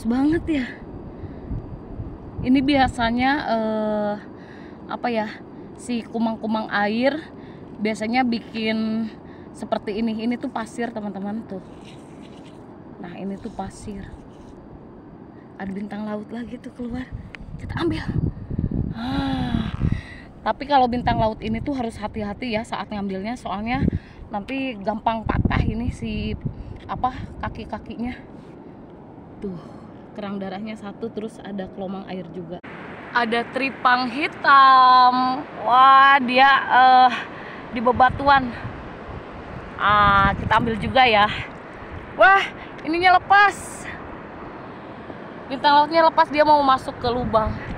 Banget ya. Ini biasanya apa ya, si kumang-kumang air biasanya bikin seperti ini. Ini tuh pasir teman-teman tuh. Nah ini tuh pasir. Ada bintang laut lagi tuh keluar. Kita ambil. Tapi kalau bintang laut ini tuh harus hati-hati ya saat ngambilnya, soalnya nanti gampang patah ini si apa kaki-kakinya. Tuh, kerang darahnya satu, terus ada kelomang air juga. Ada tripang hitam. Wah, dia di bebatuan. Kita ambil juga ya. Wah, ininya lepas. Bintang lautnya lepas, dia mau masuk ke lubang.